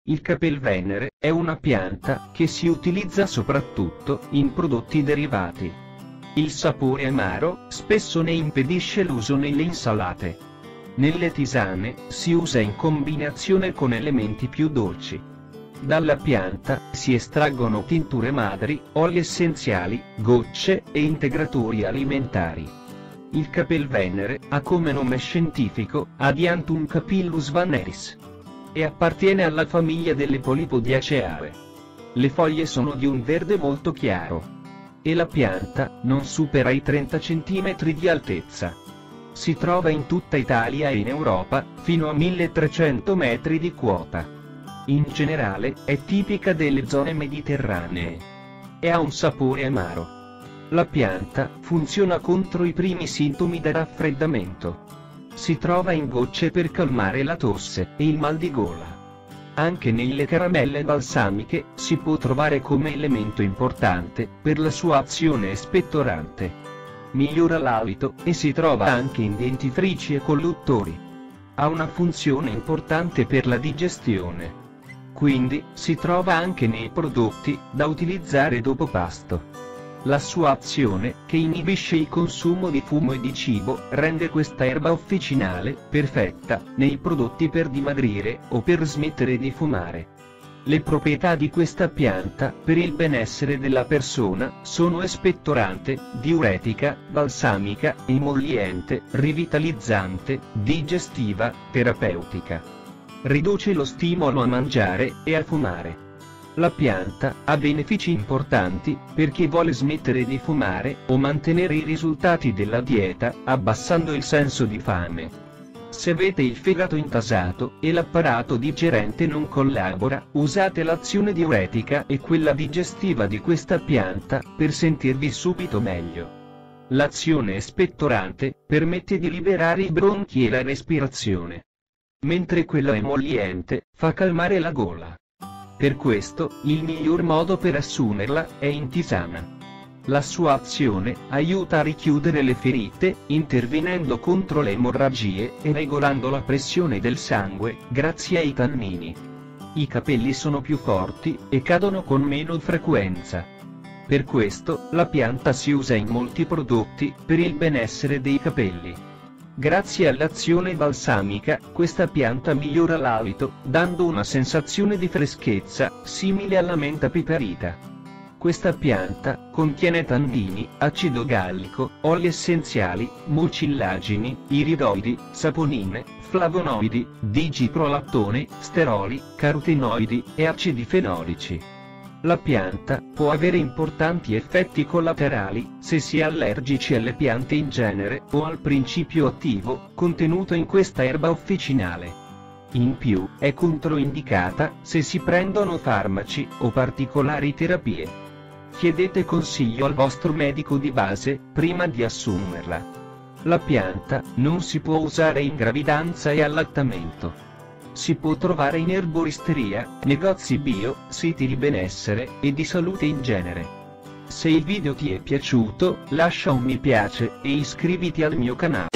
Il capelvenere è una pianta che si utilizza soprattutto in prodotti derivati. Il sapore amaro spesso ne impedisce l'uso nelle insalate. Nelle tisane si usa in combinazione con elementi più dolci. Dalla pianta si estraggono tinture madri, oli essenziali, gocce e integratori alimentari. Il capelvenere ha come nome scientifico Adiantum capillus vaneris e appartiene alla famiglia delle Polypodiaceae. Le foglie sono di un verde molto chiaro e la pianta non supera i 30 cm di altezza. Si trova in tutta Italia e in Europa, fino a 1300 metri di quota. In generale, è tipica delle zone mediterranee e ha un sapore amaro. La pianta funziona contro i primi sintomi da raffreddamento. Si trova in gocce per calmare la tosse e il mal di gola. Anche nelle caramelle balsamiche si può trovare come elemento importante per la sua azione espettorante. Migliora l'alito e si trova anche in dentifrici e colluttori. Ha una funzione importante per la digestione. Quindi si trova anche nei prodotti da utilizzare dopo pasto. La sua azione, che inibisce il consumo di fumo e di cibo, rende questa erba officinale perfetta nei prodotti per dimagrire o per smettere di fumare. Le proprietà di questa pianta per il benessere della persona sono espettorante, diuretica, balsamica, emolliente, rivitalizzante, digestiva, terapeutica. Riduce lo stimolo a mangiare e a fumare. La pianta ha benefici importanti per chi vuole smettere di fumare o mantenere i risultati della dieta, abbassando il senso di fame. Se avete il fegato intasato e l'apparato digerente non collabora, usate l'azione diuretica e quella digestiva di questa pianta per sentirvi subito meglio. L'azione espettorante permette di liberare i bronchi e la respirazione, mentre quella emolliente fa calmare la gola. Per questo, il miglior modo per assumerla è in tisana. La sua azione aiuta a richiudere le ferite, intervenendo contro le emorragie e regolando la pressione del sangue, grazie ai tannini. I capelli sono più forti e cadono con meno frequenza. Per questo, la pianta si usa in molti prodotti per il benessere dei capelli. Grazie all'azione balsamica, questa pianta migliora l'alito, dando una sensazione di freschezza, simile alla menta piperita. Questa pianta contiene tannini, acido gallico, oli essenziali, mucillagini, iridoidi, saponine, flavonoidi, digiprolattone, steroli, carotenoidi e acidi fenolici. La pianta può avere importanti effetti collaterali se si è allergici alle piante in genere o al principio attivo contenuto in questa erba officinale. In più, è controindicata se si prendono farmaci o particolari terapie. Chiedete consiglio al vostro medico di base prima di assumerla. La pianta non si può usare in gravidanza e allattamento. Si può trovare in erboristeria, negozi bio, siti di benessere e di salute in genere. Se il video ti è piaciuto, lascia un mi piace e iscriviti al mio canale.